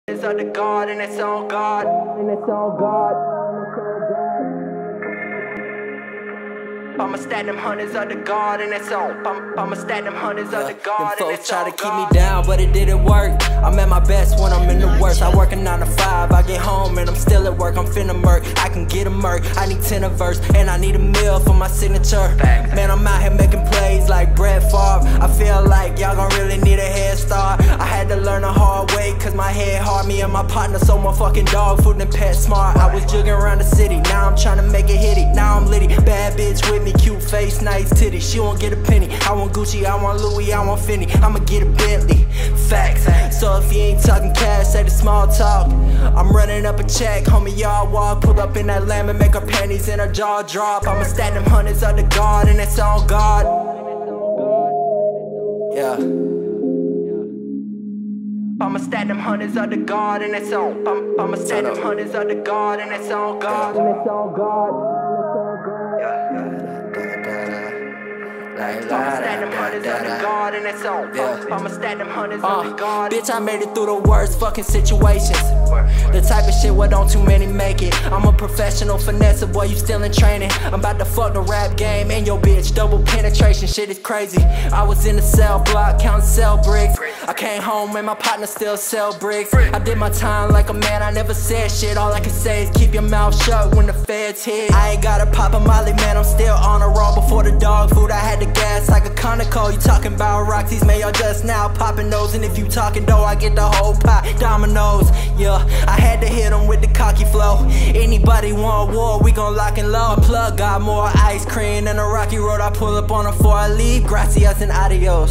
It's under God and it's on God. And it's on God. I'ma stack them hundreds under God and it's on. I'ma stack them hundreds under God and it's on. Them folks try to keep me down, but it didn't work. I'm at my best when I'm in the worst. I work a 9 to 5, I get home and I'm still at work. I'm finna murk, I can get a murk. I need 10 a verse, and I need a meal for my signature. Man, I'm out here making plays like Brett Favre. I feel like y'all gon' really need a head start. I had to learn the hard way, cause my head hard. Me and my partner so my fucking dog food and pet smart. I was jugging around the city, now I'm trying to make it hitty. Now I'm litty, bad bitch with me, cute face, nice titties. She won't get a penny. I want Gucci, I want Louis, I want Fendi. I'ma get a Bentley, facts. So if you ain't talking cash, say the small talk. I'm running up a check, homie, y'all walk. Pull up in that lamb and make her panties and her jaw drop. I'ma stack them hundreds under God and it's on God. Yeah. I'ma stack them hundreds under God and it's on. I'ma stack them hundreds under God and it's on God. And it's on God. I'ma stack them hundreds under God and it's on. I'ma stack them hundreds under God. Bitch, I made it through the worst fucking situations. The type of shit where don't too many make it. I'm a professional finesser, boy, you still in training. I'm about to fuck the rap game and your bitch. Double penetration, shit is crazy. I was in the cell block, counting cell bricks. I came home and my partner still sell bricks. I did my time like a man, I never said shit. All I can say is keep your mouth shut when the feds hit. I ain't gotta pop a molly, man, I'm still on a roll. Before the dog food, I had the gas like a Conoco. You talking about Roxy's, man, y'all just now popping those. And if you talking dough, I get the whole pot. Dominoes, yeah, I had to hit them with the cocky flow. Anybody want war, we gon' lock and load. My plug got more ice cream than a rocky road. I pull up on her before I leave. Gracias and adios.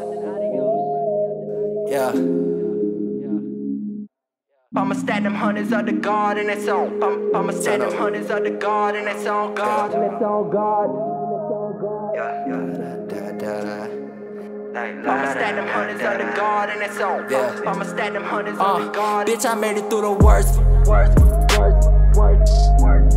Yeah. I'ma stack them hundreds under God and it's on. I'ma stack them hundreds under God and it's on God. And it's on God. I'ma stack them hundreds under God and it's on. I'ma stack them hundreds under God. Bitch, I made it through the worst.